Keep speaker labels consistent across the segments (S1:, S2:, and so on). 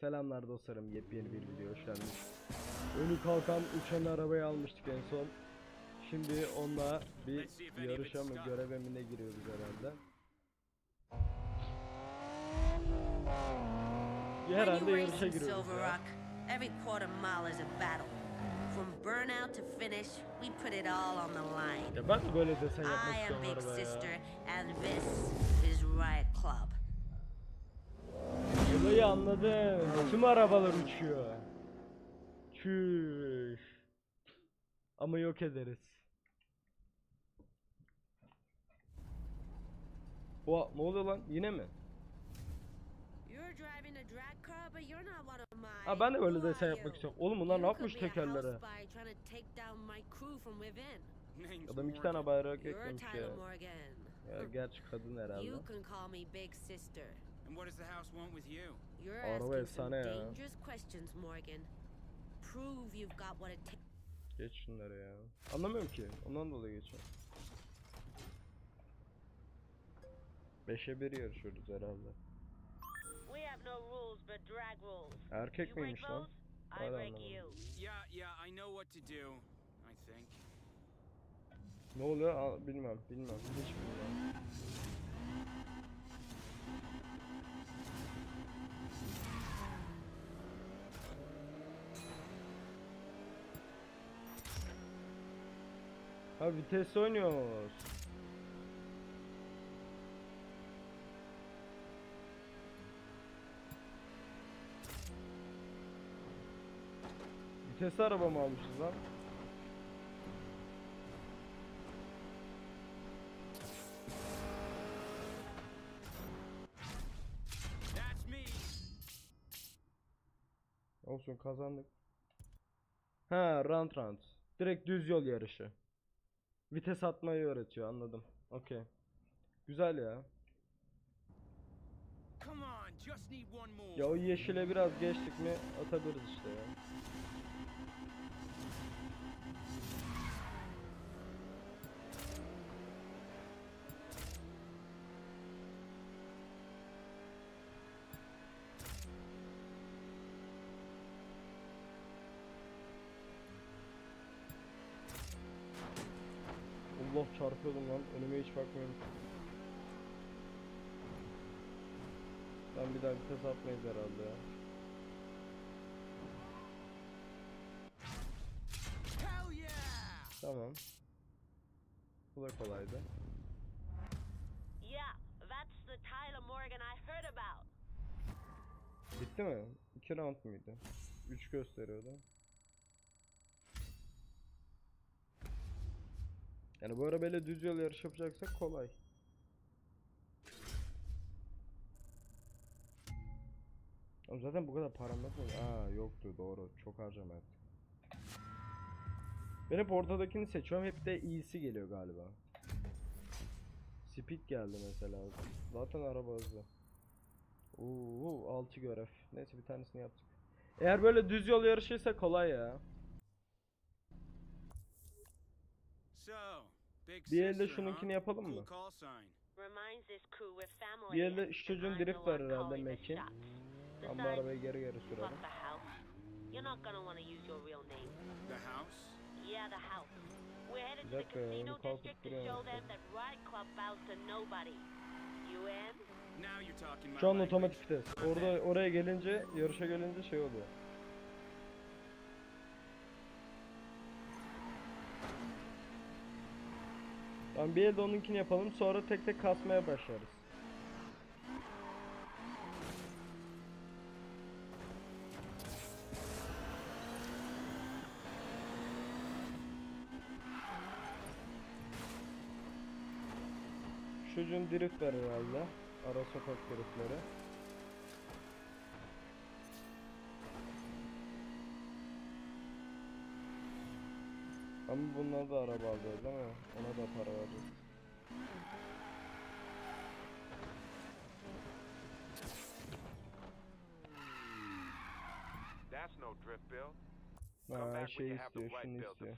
S1: Selamlar dostlarım, yepyeni bir video hoş geldiniz. Önü kalkan uçan arabayı almıştık en son. Şimdi onunla bir yarışa mı göreve mi ne giriyoruz herhalde. Herhalde yarışa giriyoruz ya.
S2: Every quarter mile is a battle. From burnout to finish, we put it all on the line.
S1: Ya ben de böyle desen yapmak
S2: I am
S1: istiyorum
S2: Big
S1: arabaya
S2: Sister,
S1: ya.
S2: and this is Riot Club.
S1: Olayı anladım. Tüm arabalar uçuyor. Çüş. Ama yok ederiz. Oha, ne oluyor lan? Yine mi? Ha, ben de böyle desen yapmak istiyorum. Oğlum bunlar ne yapmış tekerlere? Adam 2 tane bayrak eklemiş ya. Ya gerçi kadın herhalde. Araba efsane ya. Geç şunları ya. Anlamıyorum ki. Ondan dolayı geçiyorum. 5'e 1 yarışıyoruz herhalde. Erkek miymiş lan? Hadi anlamadım. Ne oluyor? Bilmem. Hiç bilmem. Ha, vites oynuyoruz. Vitesli araba mı almışız lan? Olsun, kazandık. Ha, round. Direkt düz yol yarışı. Vites atmayı öğretiyor, anladım. Okey. Güzel ya. Ya o yeşile biraz geçtik mi atabiliriz işte ya. Allah, çarpıyordum lan, önüme hiç bakmıyorum. Ben bir daha vites atmayız herhalde ya. Tamam. Bu da kolaydı. Bitti mi? 2 round muydu? 3 gösteriyordu. Yani bu arabayla düz yol yarış yapacaksak kolay. Ama zaten bu kadar param yok mu? Aa, yoktu, doğru. Çok harcama ettim. Ben hep ortadakini seçiyorum. Hep de iyisi geliyor galiba. Speed geldi mesela. Zaten araba hızlı. 6 görev. Neyse, bir tanesini yaptık. Eğer böyle düz yol yarışıysa kolay ya. Bir elde şununkini yapalım mı? Bir elde şu çocuğun drift var herhalde, Mac'in. Ben bu arabayı geri sürelim. Bir dakika ya, onu kalkıp duruyorum. Şu an otomatik vites. Oraya gelince, yarışa gelince şey oluyor. Tamam, bir elde onunkini yapalım, sonra tek tek kasmaya başlarız. Çocuğun drift var herhalde. Ara sokak driftleri. Ama bunlar da araba alacağız değil mi? Ona da para vereceğiz. Ha, şey istiyor, şunu istiyor.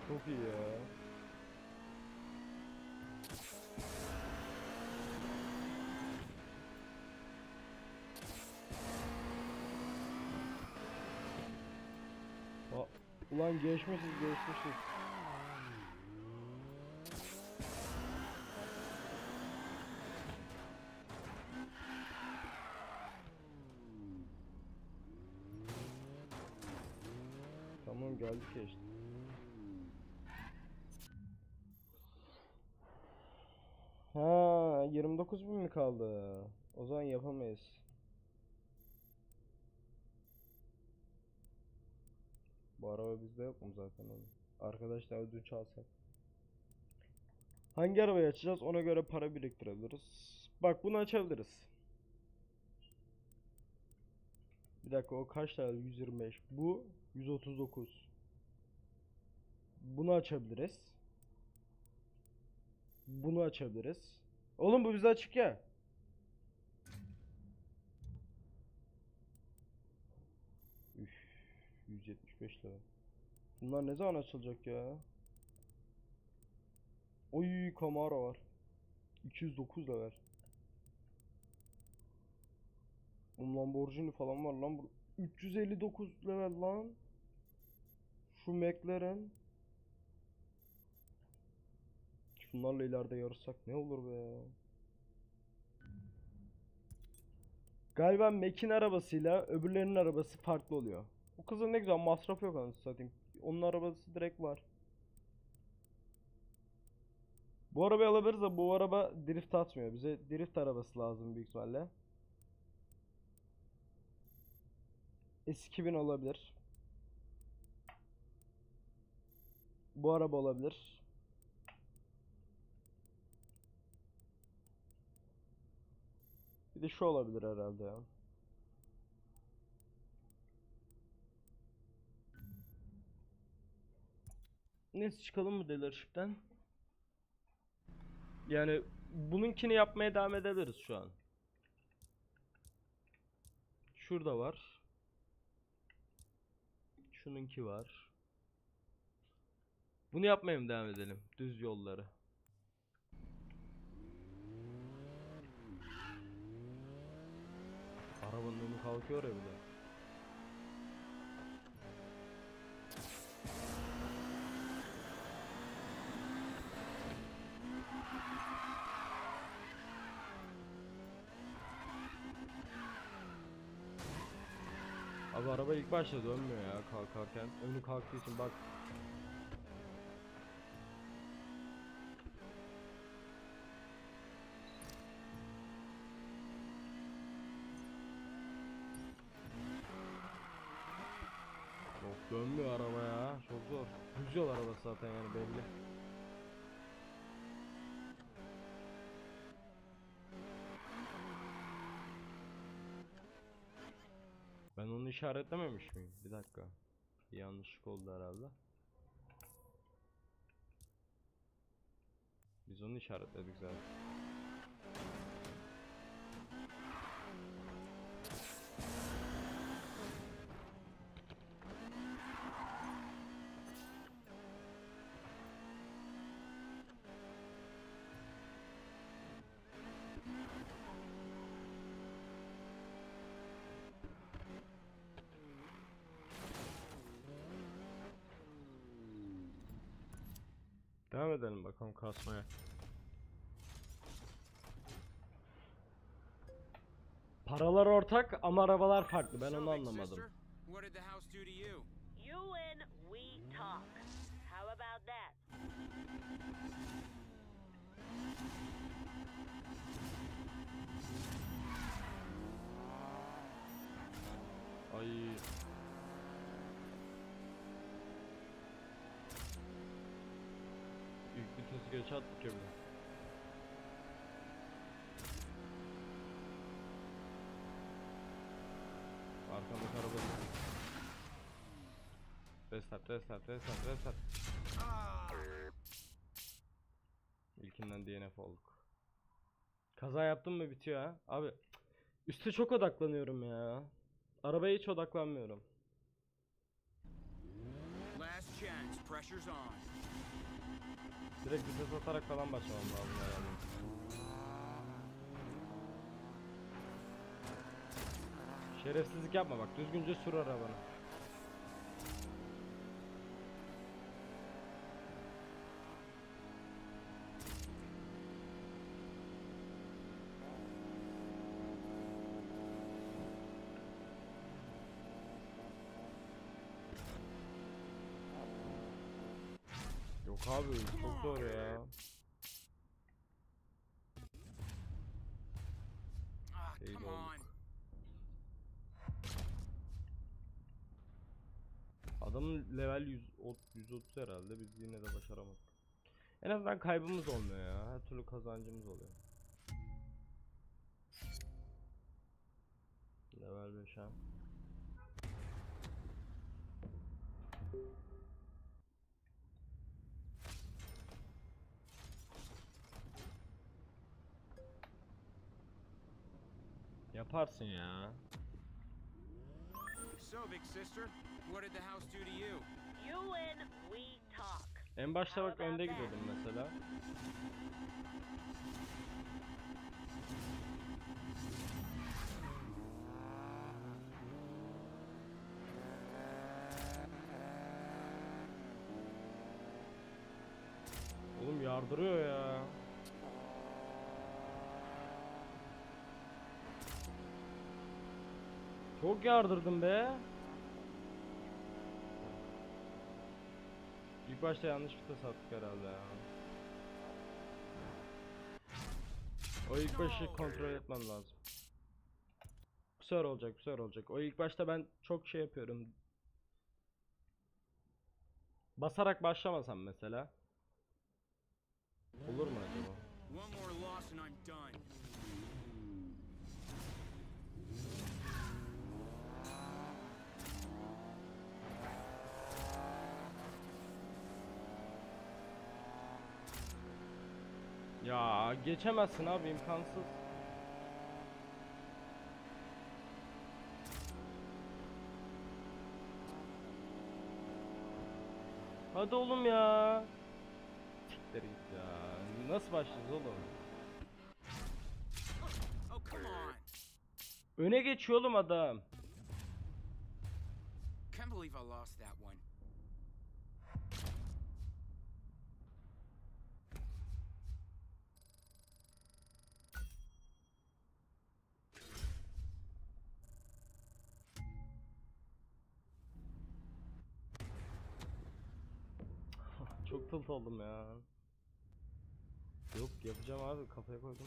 S1: Çok iyi ya. Ulan geçmişiz. Tamam geldik ya işte. Ha 29.000 mi kaldı? O zaman yapamayız. Bu araba bizde yok mu zaten oğlum? Arkadaşlar ödünç alsak. Hangi arabayı açacağız? Ona göre para biriktirebiliriz. Bak bunu açabiliriz. Bir dakika o kaç tane? 125. Bu 139. Bunu açabiliriz. Bunu açabiliriz. Oğlum bu bize açık ya. Üf, 175 lira. Bunlar ne zaman açılacak ya? Oy Camaro var. 209 level. Lamborghini falan var lan. 359 level lan. Şu McLaren. Şunlarla ileride yarışsak ne olur be. Galiba Mac'in arabasıyla öbürlerinin arabası farklı oluyor. O kızın ne güzel masraf yok anasını satayım. Onun arabası direkt var. Bu arabayı alabiliriz da bu araba drift atmıyor. Bize drift arabası lazım büyük ihtimalle. S2000 olabilir. Bu araba olabilir. Bir de şu olabilir herhalde ya. Neyse çıkalım mı dealership'ten? Yani bununkini yapmaya devam edebiliriz şu an. Şurada var. Şununki var. Bunu yapmaya mı devam edelim? Düz yolları. Arabanın önü kalkıyor ya bir de. Abi araba ilk başta dönmüyor ya kalkarken. Önü kalktığı için bak. Çok dönmüyor araba ya. Çok zor. Düz yol arabası zaten yani belli. Ben onu işaretlememiş miyim? Bir dakika. Bir yanlışlık oldu herhalde. Biz onu işaretledik zaten. Devam edelim bakalım kasmaya. Paralar ortak ama arabalar farklı. Ben onu anlamadım.
S3: What did the house do to you?
S2: You win, we talk. How about that?
S1: Ay. İlk vitesi geç attık ya bir de. Arkamdaki araba değil. Restart. İlkinden DNF olduk. Kaza yaptım mı bitiyor ha? Abi üste çok odaklanıyorum ya. Arabaya hiç odaklanmıyorum.
S3: Last chance, pressure's on.
S1: Direkt vites atarak falan başlamam lazım herhalde. Şerefsizlik yapma bak, düzgünce sür arabanı. Yok abi, çok zor ya.
S3: Ah,
S1: Değil
S3: come
S1: oğlum.
S3: on.
S1: Adamın level 130 herhalde, biz yine de başaramadık. En azından kaybımız olmuyor ya, her türlü kazancımız oluyor. Level 5 ha. Yaparsın ya.
S3: So, big sister, what did the house do to you?
S2: You win, we talk.
S1: En başta bak önde gidiyordum mesela. Oğlum yardırıyor ya. Çok yardırdım be. İlk başta yanlış vites attık herhalde ya. O ilk başı kontrol etmem lazım. Bu sefer olacak, bu sefer olacak. O ilk başta ben çok şey yapıyorum. Basarak başlamasam mesela. Olur mu acaba?
S3: One more loss and I'm done.
S1: Ya geçemezsin abi, imkansız. Hadi oğlum ya. Siktir git ya. Nasıl başlayacağız oğlum?
S3: Oh, come on.
S1: Öne geçiyor oğlum adam.
S3: Can't believe I lost that one.
S1: Çok tılt oldum ya. Yok, yapacağım abi, kafaya koydum.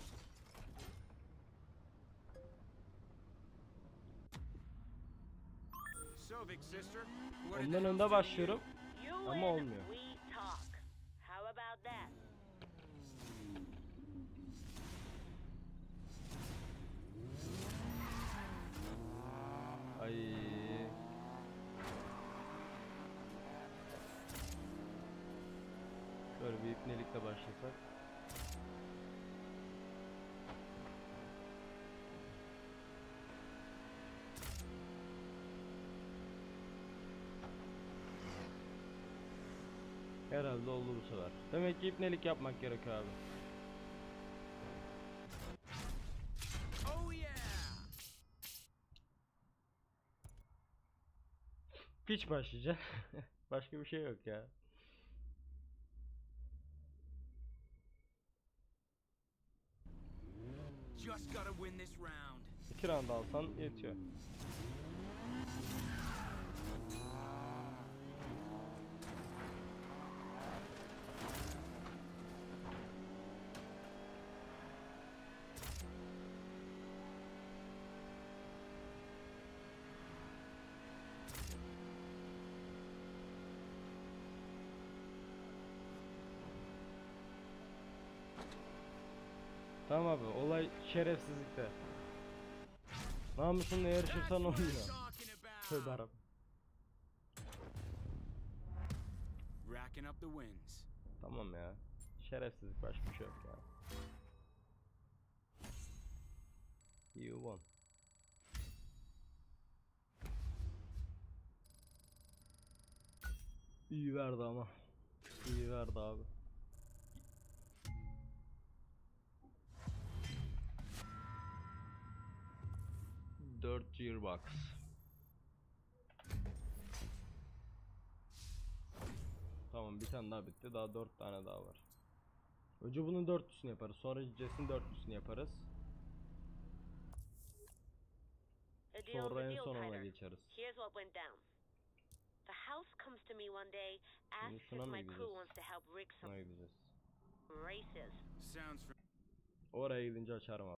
S3: So, big sister, what did the
S1: Ondan
S3: house
S1: önde
S3: do to
S1: başlıyorum
S3: you?
S2: You
S1: ama
S2: win,
S1: olmuyor.
S2: we talk. How about that?
S1: Ay. Şöyle bir ipnelikle başlasak. Herhalde oldu bu sefer. Demek ki ipnelik yapmak gerekiyor abi.
S3: Oh, yeah.
S1: Piç başlayacak. Başka bir şey yok ya.
S3: Just gotta win this round.
S1: 2 round alsan yetiyor. Tamam abi, olay şerefsizlikte. Namusunla yarışırsan
S3: That's what I'm
S1: olmuyor.
S3: talking
S1: Tövbe
S3: about.
S1: Arap.
S3: Racking up the wins.
S1: Tamam ya. Şerefsizlik, başka bir şey yok ya. You won. İyi verdi ama. İyi verdi abi. Gearbox. Tamam, bir tane daha bitti. Daha 4 tane daha var. Önce bunun 4'lüsünü yaparız. Sonra Jess'in 4'lüsünü yaparız.
S4: The deal's
S1: Sonra
S4: a
S1: en
S4: deal,
S1: son ona
S4: Tyler.
S1: geçeriz.
S4: Here's what went down. The house comes to me one day,
S1: Şimdi
S4: asks
S1: şuna
S4: if
S1: mı
S4: my
S1: gideceğiz?
S4: crew wants to help rig some
S1: Şuna gideceğiz.
S4: races.
S3: Sounds
S1: Oraya gidince açarım abi.